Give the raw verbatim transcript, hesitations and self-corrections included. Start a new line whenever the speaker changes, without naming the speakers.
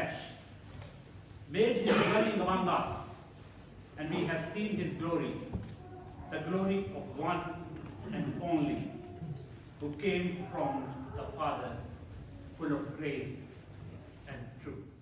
flesh, made his dwelling among us, and we have seen his glory, the glory of one and only, who came from the Father, full of grace and truth.